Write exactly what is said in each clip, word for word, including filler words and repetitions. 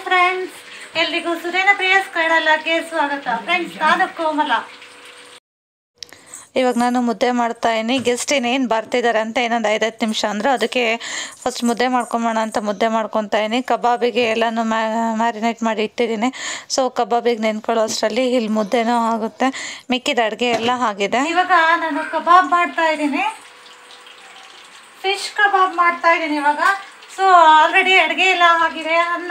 Friends, ಎಲ್ರಿಗೂ ಸುರೇನ ಪ್ರಿಯಸ್ ಕನ್ನಡಕ್ಕೆ ಸ್ವಾಗತ. ಫ್ರೆಂಡ್ಸ್, ನಾನು ಕೋಮಲ. ಇವಾಗ ನಾನು ಮುದ್ದೆ ಮಾಡ್ತಾಯಿನಿ. ಗೆಸ್ಟ್ ಇನ್ನೇನು ಬರ್ತಿದ್ದಾರೆ ಅಂತ ಇನ್ನೊಂದು ಐದತ್ತು ನಿಮಿಷ ಅಂದರು. ಅದಕ್ಕೆ ಫಸ್ಟ್ ಮುದ್ದೆ ಮಾಡ್ಕೊಂಬೋಣ ಅಂತ ಮುದ್ದೆ ಮಾಡ್ಕೊತಾಯಿನಿ. ಕಬಾಬಿಗೆ ಎಲ್ಲನೂ ಮ್ಯಾರಿನೇಟ್ ಮಾಡಿ ಇಟ್ಟಿದ್ದೀನಿ. ಸೊ ಕಬಾಬಿಗೆ ನೆನ್ಕೊಳ್ಳೋ ಅಷ್ಟರಲ್ಲಿ ಇಲ್ಲಿ ಮುದ್ದೆನೂ ಆಗುತ್ತೆ. ಮಿಕ್ಕಿದ ಅಡುಗೆ ಎಲ್ಲ ಆಗಿದೆ. ಇವಾಗ ನಾನು ಕಬಾಬ್ ಮಾಡ್ತಾ ಇದ್ದೀನಿ, ಫಿಶ್ ಕಬಾಬ್ ಮಾಡ್ತಾ ಇದ್ದೀನಿ ಇವಾಗ. ಸೊ ಆಲ್ರೆಡಿ ಅಡುಗೆ ಎಲ್ಲ ಆಗಿದೆ. ಅನ್ನ,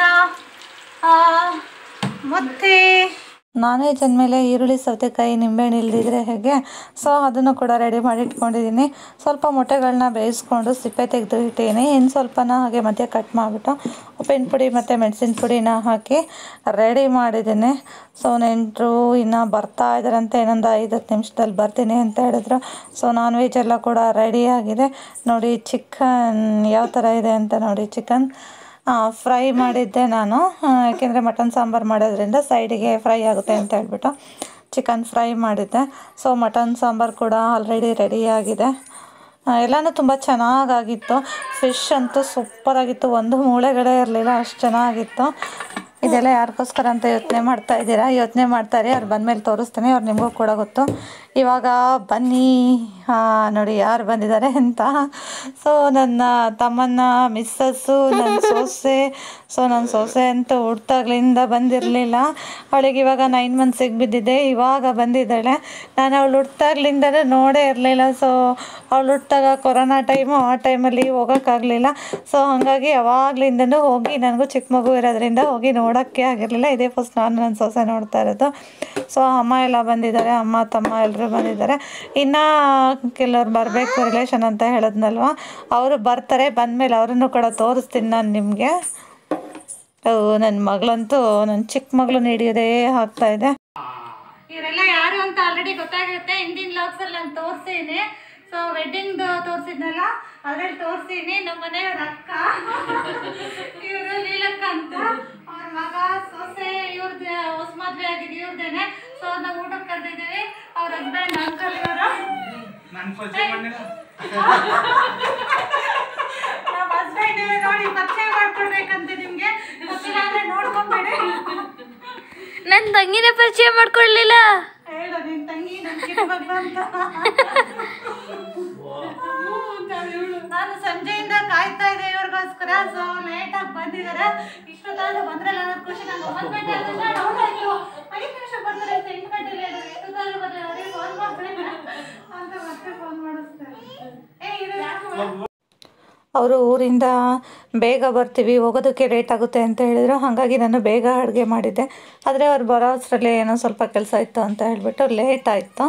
ಮುದ್ದೆ, ನಾನ್ ವೆಜ್ ಅಂದಮೇಲೆ ಈರುಳ್ಳಿ, ಸೌತೆಕಾಯಿ, ನಿಂಬೆಹಣ್ಣು ಇಲ್ಲದಿದ್ರೆ ಹೇಗೆ, ಸೊ ಅದನ್ನು ಕೂಡ ರೆಡಿ ಮಾಡಿ ಇಟ್ಕೊಂಡಿದ್ದೀನಿ. ಸ್ವಲ್ಪ ಮೊಟ್ಟೆಗಳನ್ನ ಬೇಯಿಸ್ಕೊಂಡು ಸಿಪ್ಪೆ ತೆಗೆದು ಇಟ್ಟಿದ್ದೀನಿ. ಇನ್ನು ಸ್ವಲ್ಪನ ಹಾಗೆ ಮಧ್ಯೆ ಕಟ್ ಮಾಡಿಬಿಟ್ಟು ಉಪ್ಪಿನ ಪುಡಿ ಮತ್ತು ಮೆಣಸಿನ ಪುಡಿನ ಹಾಕಿ ರೆಡಿ ಮಾಡಿದ್ದೀನಿ. ಸೊ ನೆಂಟರು ಇನ್ನು ಬರ್ತಾ ಇದ್ದಾರಂತೆ, ಇನ್ನೊಂದು ಐದು ಹತ್ತು ನಿಮಿಷದಲ್ಲಿ ಬರ್ತೀನಿ ಅಂತ ಹೇಳಿದ್ರು. ಸೊ ನಾನ್ ವೆಜ್ ಎಲ್ಲ ಕೂಡ ರೆಡಿಯಾಗಿದೆ. ನೋಡಿ ಚಿಕನ್ ಯಾವ ಥರ ಇದೆ ಅಂತ ನೋಡಿ. ಚಿಕನ್ ಫ್ರೈ ಮಾಡಿದ್ದೆ ನಾನು, ಯಾಕೆಂದರೆ ಮಟನ್ ಸಾಂಬಾರು ಮಾಡೋದ್ರಿಂದ ಸೈಡಿಗೆ ಫ್ರೈ ಆಗುತ್ತೆ ಅಂತ ಹೇಳ್ಬಿಟ್ಟು ಚಿಕನ್ ಫ್ರೈ ಮಾಡಿದ್ದೆ. ಸೊ ಮಟನ್ ಸಾಂಬಾರು ಕೂಡ ಆಲ್ರೆಡಿ ರೆಡಿಯಾಗಿದೆ. ಎಲ್ಲನೂ ತುಂಬ ಚೆನ್ನಾಗಾಗಿತ್ತು. ಫಿಶ್ ಅಂತೂ ಸೂಪರಾಗಿತ್ತು, ಒಂದು ಮೂಳೆಗಳೇ ಇರಲಿಲ್ಲ, ಅಷ್ಟು ಚೆನ್ನಾಗಿತ್ತು. ಇದೆಲ್ಲ ಯಾರಿಗೋಸ್ಕರ ಅಂತ ಯೋಚನೆ ಮಾಡ್ತಾ ಇದ್ದೀರಾ? ಯೋಚನೆ ಮಾಡ್ತಾರೆ, ಅವ್ರು ಬಂದಮೇಲೆ ತೋರಿಸ್ತೀನಿ, ಅವ್ರು ನಿಮಗೂ ಕೂಡ ಗೊತ್ತು. ಇವಾಗ ಬನ್ನಿ ನೋಡಿ ಯಾರು ಬಂದಿದ್ದಾರೆ ಅಂತ. ಸೊ ನನ್ನ ತಮ್ಮನ ಮಿಸ್ಸಸ್ಸು, ನನ್ನ ಸೊಸೆ. ಸೊ ನನ್ನ ಸೊಸೆ ಅಂತೂ ಹುಟ್ಟಾಗ್ಲಿಂದ ಬಂದಿರಲಿಲ್ಲ. ಅವಳಿಗೆ ಇವಾಗ ನೈನ್ ಮಂತ್ಸಿಗೆ ಬಿದ್ದಿದ್ದೆ, ಇವಾಗ ಬಂದಿದ್ದಾಳೆ. ನಾನು ಅವಳು ಹುಟ್ಟಾಗ್ಲಿಂದಲೂ ನೋಡೇ ಇರಲಿಲ್ಲ. ಸೊ ಅವಳು ಹುಟ್ಟಾಗ ಕೊರೋನಾ ಟೈಮು, ಆ ಟೈಮಲ್ಲಿ ಹೋಗೋಕ್ಕಾಗಲಿಲ್ಲ. ಸೊ ಹಾಗಾಗಿ ಯಾವಾಗಲಿಂದನೂ ಹೋಗಿ, ನನಗೂ ಚಿಕ್ಕ ಮಗು ಇರೋದ್ರಿಂದ ಹೋಗಿ ನೋಡೋಕ್ಕೆ ಆಗಿರಲಿಲ್ಲ. ಇದೇ ಫಸ್ಟ್ ನಾನು ನನ್ನ ಸೊಸೆ ನೋಡ್ತಾ ಇರೋದು. ಸೊ ಅಮ್ಮ ಎಲ್ಲ ಬಂದಿದ್ದಾರೆ, ಅಮ್ಮ ತಮ್ಮ ಎಲ್ಲರೂ ಬಂದಿದ್ದಾರೆ. ಇನ್ನು ಕೆಲವ್ರು ಬರಬೇಕು ರಿಲೇಷನ್ ಅಂತ ಹೇಳಿದ್ನಲ್ವ, ಅವರು ಬರ್ತಾರೆ. ಬಂದಮೇಲೆ ಅವರನ್ನು ಕೂಡ ತೋರಿಸ್ತೀನಿ ನಾನು ನಿಮಗೆ. ನನ್ನ ಮಗಳಂತೂ, ನನ್ನ ಚಿಕ್ಕ ಮಗಳು ಹಿಡಿಯೋದೇ ಆಗ್ತಾ ಇದೆ. ಇವರೆಲ್ಲ ಯಾರು ಅಂತ ಆಲ್ರೆಡಿ ಗೊತ್ತಾಗಿರುತ್ತೆ. ಹಿಂದಿನ ಲಾಗ್ಸಲ್ಲಿ ನಾನು ತೋರಿಸ್ತೀನಿ. ಸೊ ವೆಡ್ಡಿಂಗ್ ತೋರಿಸಿದ್ನಲ್ಲ, ಅದ್ರಲ್ಲಿ ತೋರಿಸ್ತೀನಿ. ನಮ್ಮ ಮನೆಯವ್ರ ಅಕ್ಕ, ಇವರು ಲೀಲಕ್ಕ ಅಂತ, ಅವ್ರ ಮಗ, ಸೊಸೆ, ಇವ್ರದ್ದು ಹೊಸ ಮದುವೆ ಆಗಿದೆ ಇವ್ರದ್ದೇನೆ. ಸೊ ನಾವು ಊಟಕ್ಕೆ ಕರೆದಿದ್ದೀವಿ. ಅವ್ರ ಹಸ್ಬೆಂಡ್ ಅಂಕಲ್ ಇವರು. ನಮ್ಮ ಹಸ್ಬೆಂಡ್ ಇವರು ನೋಡಿ, ಪರಿಚಯ ಮಾಡ್ಕೊಡ್ಬೇಕಂತೆ ನಿಮ್ಗೆ. ಗೊತ್ತಿಲ್ಲ ಅಂದ್ರೆ ನೋಡ್ಕೊಂಬೇಡಿ. ನನ್ನ ತಂಗಿನ ಪರಿಚಯ ಮಾಡ್ಕೊಳ್ಳಲಿಲ್ಲ. ಹೇಳು ನಿನ್ ತಂಗಿ ನನ್ನ ಕಿರಿ ಮಗಳು ಅಂತ. ನಾನು ಸಂಜೆಯಿಂದ ಕಾಯ್ತಾ ಇದ್ದೆ ಇವ್ರಿಗೋಸ್ಕರ. ಸೊ ಲೇಟಾಗಿ ಬಂದಿದ್ದಾರೆ. ಇಷ್ಟೊತ್ತಾದ್ರೂ ಬಂದ್ರಲ್ಲ ಅನ್ನೋದು ಖುಷಿ. ನಂಗೆ ಒಂಬತ್ತು ಗಂಟೆ ಆಗುತ್ತೆ, ಡೌನ್ ಆಯ್ತು. ಐದು ನಿಮಿಷ ಬಂದರೆ ಎಂಟು ಗಂಟೆಲಿ ಎಷ್ಟೊತ್ತಾದ್ರೂ ಬಂದರೆ ಅವರಿಗೆ ಫೋನ್ ಮಾಡ್ತಾರೆ ಅಂತ ಮತ್ತೆ ಫೋನ್ ಮಾಡಿಸ್ತಾರೆ. ಏ ಇದು ಯಾಕೆ ಅವರು ಊರಿಂದ ಬೇಗ ಬರ್ತೀವಿ, ಹೋಗೋದಕ್ಕೆ ಲೇಟ್ ಆಗುತ್ತೆ ಅಂತ ಹೇಳಿದರು. ಹಾಗಾಗಿ ನಾನು ಬೇಗ ಅಡುಗೆ ಮಾಡಿದ್ದೆ. ಆದರೆ ಅವ್ರು ಬರೋ ಅಷ್ಟರಲ್ಲಿ ಏನೋ ಸ್ವಲ್ಪ ಕೆಲಸ ಇತ್ತು ಅಂತ ಹೇಳಿಬಿಟ್ಟು ಲೇಟ್ ಆಯಿತು.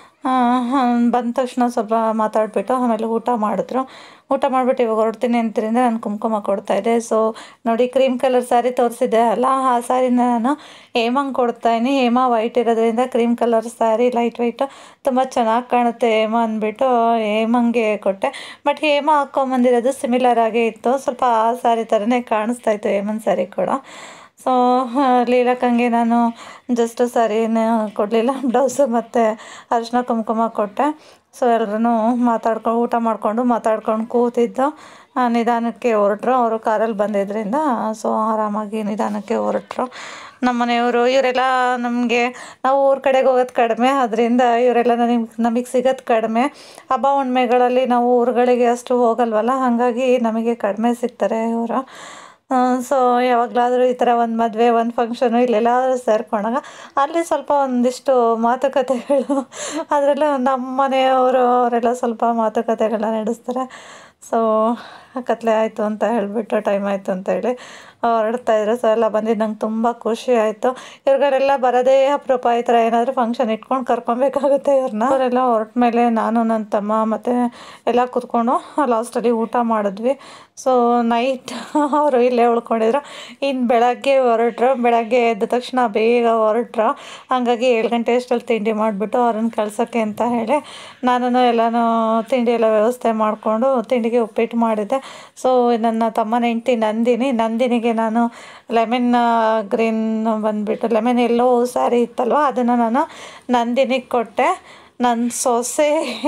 ಬಂದ ತಕ್ಷಣ ಸ್ವಲ್ಪ ಮಾತಾಡಿಬಿಟ್ಟು ಆಮೇಲೆ ಊಟ ಮಾಡಿದ್ರು. ಊಟ ಮಾಡಿಬಿಟ್ಟು ಇವಾಗ ಹೊರಡ್ತೀನಿ ಅಂತಿರಿಂದ ನಾನು ಕುಂಕುಮ ಕೊಡ್ತಾಯಿದ್ದೆ. ಸೊ ನೋಡಿ, ಕ್ರೀಮ್ ಕಲರ್ ಸ್ಯಾರಿ ತೋರಿಸಿದ್ದೆ ಅಲ್ಲ, ಆ ಸ್ಯಾರಿನ ನಾನು ಹೇಮಂಗೆ ಕೊಡ್ತಾಯಿನಿ. ಹೇಮ ವೈಟ್ ಇರೋದ್ರಿಂದ cream colour sari light white ತುಂಬ ಚೆನ್ನಾಗಿ ಕಾಣುತ್ತೆ ಹೇಮ ಅಂದ್ಬಿಟ್ಟು ಹೇಮಂಗೆ ಕೊಟ್ಟೆ. ಬಟ್ ಹೇಮ ಹಾಕ್ಕೊಂಬಂದಿರೋದು ಸಿಮಿಲರ್ ಆಗೇ ಇತ್ತು, ಸ್ವಲ್ಪ ಆ ಸ್ಯಾರಿ ಥರನೇ ಕಾಣಿಸ್ತಾ ಇತ್ತು ಹೇಮನ್ ಸ್ಯಾರಿ ಕೂಡ. ಸೊ ಲೀಲಕ್ಕಂಗೆ ನಾನು ಜಸ್ಟ್ ಸ್ಯಾರಿನ ಕೊಡಲಿಲ್ಲ, ಬ್ಲೌಸು ಮತ್ತು ಅರಿಶಿನ ಕುಂಕುಮ ಕೊಟ್ಟೆ. ಸೊ ಎಲ್ಲರೂ ಮಾತಾಡ್ಕೊಂಡು ಊಟ ಮಾಡಿಕೊಂಡು ಮಾತಾಡ್ಕೊಂಡು ಕೂತಿದ್ದು. ನಿಧಾನಕ್ಕೆ ಹೊರಟ್ರು. ಅವರು ಕಾರಲ್ಲಿ ಬಂದಿದ್ದರಿಂದ ಸೊ ಆರಾಮಾಗಿ ನಿಧಾನಕ್ಕೆ ಹೊರಟ್ರು. ನಮ್ಮ ಮನೆಯವರು ಇವರೆಲ್ಲ ನಮಗೆ, ನಾವು ಊರ ಕಡೆಗೆ ಹೋಗೋದು ಕಡಿಮೆ, ಅದರಿಂದ ಇವರೆಲ್ಲ ನನಗೆ ನಮಗೆ ಸಿಗೋದು ಕಡಿಮೆ. ಹಬ್ಬ ಹುಣ್ಮೆಗಳಲ್ಲಿ ನಾವು ಊರುಗಳಿಗೆ ಅಷ್ಟು ಹೋಗಲ್ವಲ್ಲ, ಹಾಗಾಗಿ ನಮಗೆ ಕಡಿಮೆ ಸಿಗ್ತಾರೆ ಇವರು. ಸೊ ಯಾವಾಗಲಾದರೂ ಈ ಥರ ಒಂದು ಮದುವೆ, ಒಂದು ಫಂಕ್ಷನು ಇಲ್ಲೆಲ್ಲಾದರೂ ಸೇರ್ಕೊಂಡಾಗ ಅಲ್ಲಿ ಸ್ವಲ್ಪ ಒಂದಿಷ್ಟು ಮಾತುಕತೆಗಳು, ಅದರಲ್ಲೂ ನಮ್ಮ ಮನೆಯವರು ಅವರೆಲ್ಲ ಸ್ವಲ್ಪ ಮಾತುಕತೆಗಳನ್ನ ನಡೆಸ್ತಾರೆ. ಸೊ ಕತ್ಲೆ ಆಯಿತು ಅಂತ ಹೇಳಿಬಿಟ್ಟು, ಟೈಮ್ ಆಯಿತು ಅಂತ ಹೇಳಿ ಹೊರಡ್ತಾಯಿದ್ರು. ಸೊ ಎಲ್ಲ ಬಂದಿದ್ದು ನಂಗೆ ತುಂಬ ಖುಷಿ ಆಯಿತು. ಇವ್ರುಗಳೆಲ್ಲ ಬರೋದೇ ಅಪರೂಪ. ಈ ಥರ ಏನಾದರೂ ಫಂಕ್ಷನ್ ಇಟ್ಕೊಂಡು ಕರ್ಕೊಬೇಕಾಗುತ್ತೆ ಇವ್ರನ್ನ. ಅವರೆಲ್ಲ ಹೊರಟ ಮೇಲೆ ನಾನು ನನ್ನ ತಮ್ಮ ಮತ್ತು ಎಲ್ಲ ಕೂತ್ಕೊಂಡು ಲಾಸ್ಟಲ್ಲಿ ಊಟ ಮಾಡಿದ್ವಿ. ಸೊ ನೈಟ್ ಅವರು ಇಲ್ಲೇ ಉಳ್ಕೊಂಡಿದ್ರು. ಇನ್ನು ಬೆಳಗ್ಗೆ ಹೊರಟ್ರು. ಬೆಳಗ್ಗೆ ಎದ್ದ ತಕ್ಷಣ ಬೇಗ ಹೊರಟ್ರು. ಹಾಗಾಗಿ ಏಳು ಗಂಟೆ ಅಷ್ಟರಲ್ಲಿ ತಿಂಡಿ ಮಾಡಿಬಿಟ್ಟು ಅವ್ರನ್ನ ಕಳ್ಸೋಕ್ಕೆ ಅಂತ ಹೇಳಿ ನಾನು ಎಲ್ಲನೂ ತಿಂಡಿ ಎಲ್ಲ ವ್ಯವಸ್ಥೆ ಮಾಡಿಕೊಂಡು ತಿಂಡಿಗೆ ಉಪ್ಪಿಟ್ಟು ಮಾಡಿದ್ದೆ. ಸೊ ನನ್ನ ತಮ್ಮನ ಹೆಂಡ್ತಿ ನಂದಿನಿ, ನಂದಿನಿಗೆ ನಾನು ಲೆಮನ್ ಗ್ರೀನ್ ಬಂದುಬಿಟ್ಟು ಲೆಮನ್ ಎಲ್ಲೋ ಸ್ಯಾರಿ ಇತ್ತಲ್ವ, ಅದನ್ನು ನಾನು ನಂದಿನಿಗೆ ಕೊಟ್ಟೆ. ನನ್ನ ಸೊಸೆ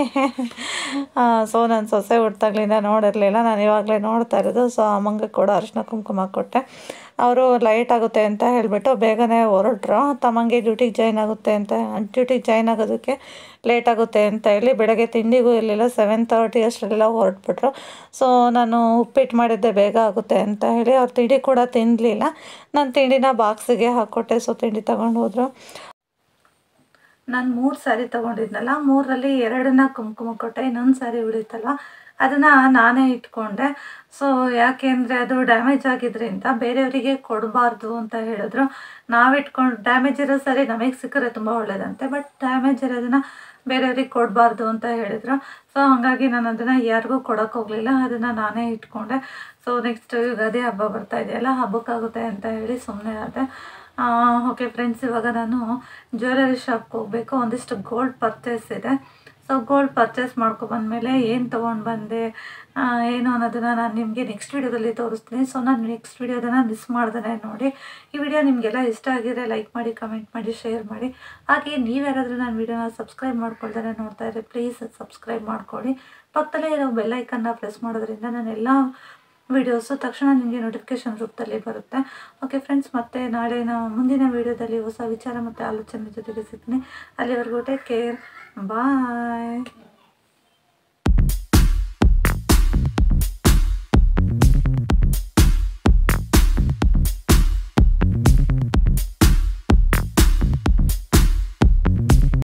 ಸೊ ನನ್ನ ಸೊಸೆ ಹುಟ್ಟಾಗ್ಲಿಂದ ನೋಡಿರಲಿಲ್ಲ, ನಾನು ಇವಾಗಲೇ ನೋಡ್ತಾ ಇರೋದು. ಸೊ ಅಮ್ಮಂಗೆ ಕೂಡ ಅರಿಶಿನ ಕುಂಕುಮ ಕೊಟ್ಟೆ. ಅವರು ಲೈಟ್ ಆಗುತ್ತೆ ಅಂತ ಹೇಳಿಬಿಟ್ಟು ಬೇಗನೆ ಹೊರಟ್ರು. ತಮ್ಮಂಗೆ ಡ್ಯೂಟಿಗೆ ಜಾಯ್ನ್ ಆಗುತ್ತೆ ಅಂತ ಡ್ಯೂಟಿಗೆ ಜಾಯ್ನ್ ಆಗೋದಕ್ಕೆ ಲೇಟ್ ಆಗುತ್ತೆ ಅಂತ ಹೇಳಿ ಬೆಳಗ್ಗೆ ತಿಂಡಿಗೂ ಇರಲಿಲ್ಲ, ಸೆವೆನ್ ತರ್ಟಿ ಅಷ್ಟರೆಲ್ಲ ಹೊರಟ್ಬಿಟ್ರು. ಸೊ ನಾನು ಉಪ್ಪಿಟ್ಟು ಮಾಡಿದ್ದೆ ಬೇಗ ಆಗುತ್ತೆ ಅಂತ ಹೇಳಿ ಅವ್ರು ತಿಂಡಿ ಕೂಡ ತಿನ್ನಲಿಲ್ಲ. ನಾನು ತಿಂಡಿನ ಬಾಕ್ಸಿಗೆ ಹಾಕ್ಕೊಟ್ಟೆ. ಸೊ ತಿಂಡಿ ತಗೊಂಡು ಹೋದರು. ನಾನು ಮೂರು ಸ್ಯಾರಿ ತೊಗೊಂಡಿದ್ನಲ್ಲ, ಮೂರರಲ್ಲಿ ಎರಡನ್ನ ಕುಂಕುಮ ಕೊಟ್ಟೆ, ಇನ್ನೊಂದು ಸ್ಯಾರಿ ಉಳಿತಲ್ವ ಅದನ್ನು ನಾನೇ ಇಟ್ಕೊಂಡೆ. ಸೊ ಯಾಕೆ ಅಂದರೆ ಅದು ಡ್ಯಾಮೇಜ್ ಆಗಿದ್ದರಿಂದ ಬೇರೆಯವರಿಗೆ ಕೊಡಬಾರ್ದು ಅಂತ ಹೇಳಿದ್ರು. ನಾವು ಇಟ್ಕೊಂಡು ಡ್ಯಾಮೇಜ್ ಇರೋ ಸ್ಯಾರಿ ನಮಗೆ ಸಿಕ್ಕರೆ ತುಂಬ ಒಳ್ಳೆಯದಂತೆ, ಬಟ್ ಡ್ಯಾಮೇಜ್ ಇರೋದನ್ನು ಬೇರೆಯವ್ರಿಗೆ ಕೊಡಬಾರ್ದು ಅಂತ ಹೇಳಿದ್ರು. ಸೊ ಹಾಗಾಗಿ ನಾನು ಅದನ್ನು ಯಾರಿಗೂ ಕೊಡೋಕೆ ಹೋಗಲಿಲ್ಲ, ಅದನ್ನು ನಾನೇ ಇಟ್ಕೊಂಡೆ. ಸೊ ನೆಕ್ಸ್ಟ್ ಯುಗಾದಿ ಹಬ್ಬ ಬರ್ತಾ ಇದೆಯಲ್ಲ, ಹಬ್ಬಕ್ಕಾಗುತ್ತೆ ಅಂತ ಹೇಳಿ ಸುಮ್ಮನೆ ಆದೆ. ಓಕೆ ಫ್ರೆಂಡ್ಸ್, ಇವಾಗ ನಾನು ಜ್ಯುವೆಲರಿ ಶಾಪ್ಗೆ ಹೋಗಬೇಕು. ಒಂದಿಷ್ಟು ಗೋಲ್ಡ್ ಪರ್ಚೇಸ್ ಇದೆ. ಸೊ ಗೋಲ್ಡ್ ಪರ್ಚೇಸ್ ಮಾಡ್ಕೊಬಂದ್ಮೇಲೆ ಏನು ತೊಗೊಂಡು ಬಂದೆ ಏನು ಅನ್ನೋದನ್ನು ನಾನು ನಿಮಗೆ ನೆಕ್ಸ್ಟ್ ವೀಡಿಯೋದಲ್ಲಿ ತೋರಿಸ್ತೀನಿ. ಸೊ ನಾನು ನೆಕ್ಸ್ಟ್ ವೀಡಿಯೋದನ್ನು ಮಿಸ್ ಮಾಡ್ದೇ ನೋಡಿ. ಈ ವಿಡಿಯೋ ನಿಮಗೆಲ್ಲ ಇಷ್ಟ ಆಗಿದ್ರೆ ಲೈಕ್ ಮಾಡಿ, ಕಮೆಂಟ್ ಮಾಡಿ, ಶೇರ್ ಮಾಡಿ. ಹಾಗೆ ನೀವ್ಯಾರಾದರೂ ನಾನು ವೀಡಿಯೋನ ಸಬ್ಸ್ಕ್ರೈಬ್ ಮಾಡ್ಕೊಳ್ತಾರೆ ನೋಡ್ತಾ ಇದ್ದರೆ ಪ್ಲೀಸ್ ಸಬ್ಸ್ಕ್ರೈಬ್ ಮಾಡ್ಕೊಳ್ಳಿ. ಪಕ್ಕದಲ್ಲೇ ಇರೋ ಬೆಲ್ಲೈಕನ್ನ ಪ್ರೆಸ್ ಮಾಡೋದ್ರಿಂದ ನಾನೆಲ್ಲ ವೀಡಿಯೋಸು ತಕ್ಷಣ ನಿಮಗೆ ನೋಟಿಫಿಕೇಷನ್ ರೂಪದಲ್ಲಿ ಬರುತ್ತೆ. ಓಕೆ ಫ್ರೆಂಡ್ಸ್, ಮತ್ತೆ ನಾಳೆ ನಾವು ಮುಂದಿನ ವೀಡಿಯೋದಲ್ಲಿ ಹೊಸ ವಿಚಾರ ಮತ್ತು ಆಲೋಚನೆ ಜೊತೆಗೆ ಸಿಗ್ತೀನಿ. ಅಲ್ಲಿವರೆಗೂ ಟೇಕ್ ಕೇರ್, ಬಾಯ್.